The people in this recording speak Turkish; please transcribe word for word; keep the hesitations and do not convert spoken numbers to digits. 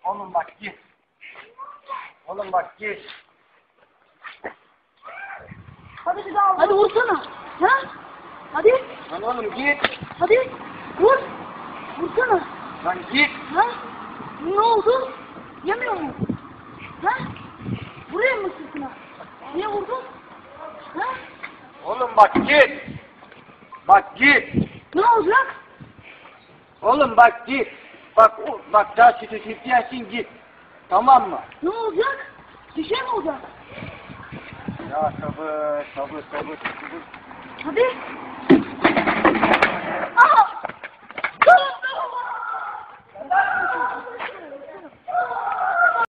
Oğlum bak git. Oğlum bak git. Hadi bir daha. Hadi vursana. Ha? Hadi. Lan oğlum git. Hadi. Vur. Vursana. Lan git. Ha? Ne oldu? Yemiyor mu? Ha? Vuruyor mu sırtına? Niye vurdun? Ha? Oğlum bak git. Bak git. Ne olacak? Oğlum bak git. Bak o- bak daha sütü sütüyensin git. Tamam mı? Ne olacak? Bir şey mi olacak? Ya sabır sabır sabır sabır. Hadi.